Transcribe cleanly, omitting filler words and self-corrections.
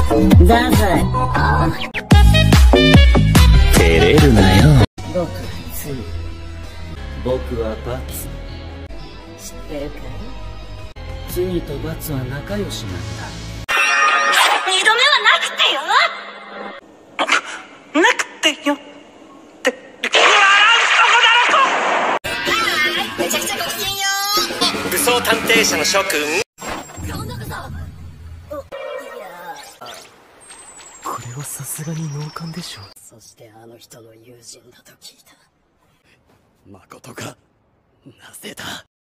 ださい。 照れるなよ。 僕は罪。 僕は罰。 知ってるかい？ 罪と罰は仲良しなんだ。 二度目はなくてよ。 なくてよってめちゃくちゃごきげんよう。 武装探偵社の諸君。 今度こそ。 これはさすがに脳幹でしょ。 そしてあの人の友人だと聞いた。 誠か、なぜだ。